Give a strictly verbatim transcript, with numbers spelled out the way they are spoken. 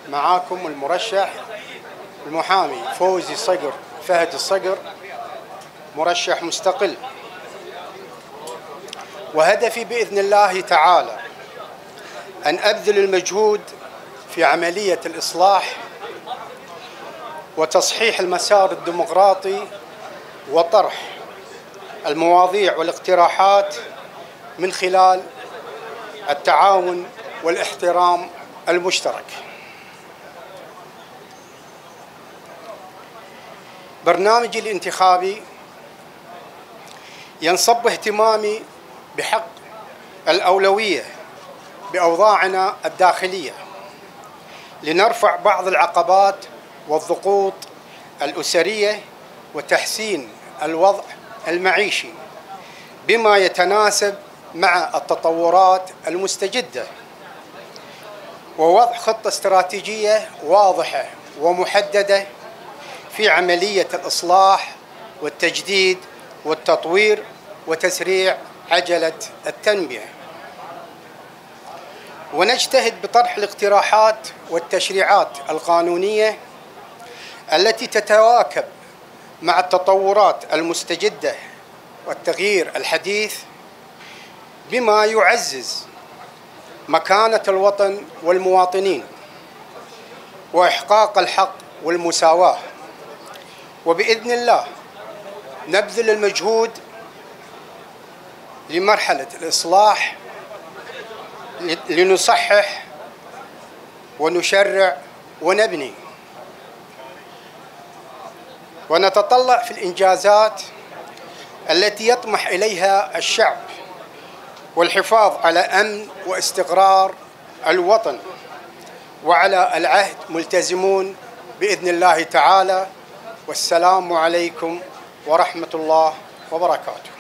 معاكم المرشح المحامي فوزي صقر فهد الصقر، مرشح مستقل. وهدفي بإذن الله تعالى أن أبذل المجهود في عملية الإصلاح وتصحيح المسار الديمقراطي وطرح المواضيع والاقتراحات من خلال التعاون والاحترام المشترك. برنامجي الانتخابي ينصب اهتمامي بحق الأولوية بأوضاعنا الداخلية لنرفع بعض العقبات والضغوط الأسرية وتحسين الوضع المعيشي بما يتناسب مع التطورات المستجدة، ووضع خطة استراتيجية واضحة ومحددة في عملية الإصلاح والتجديد والتطوير وتسريع عجلة التنمية. ونجتهد بطرح الاقتراحات والتشريعات القانونية التي تتواكب مع التطورات المستجدة والتغيير الحديث بما يعزز مكانة الوطن والمواطنين وإحقاق الحق والمساواة. وبإذن الله نبذل المجهود لمرحلة الإصلاح لنصحح ونشرع ونبني، ونتطلع في الإنجازات التي يطمح إليها الشعب والحفاظ على أمن واستقرار الوطن، وعلى العهد ملتزمون بإذن الله تعالى. والسلام عليكم ورحمة الله وبركاته.